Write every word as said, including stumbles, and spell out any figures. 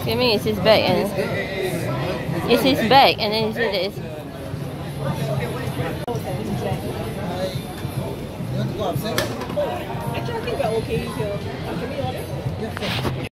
Gaming is his bag and it's his bag and then you see this. Actually, I think we're okay here. Can we order? Yeah.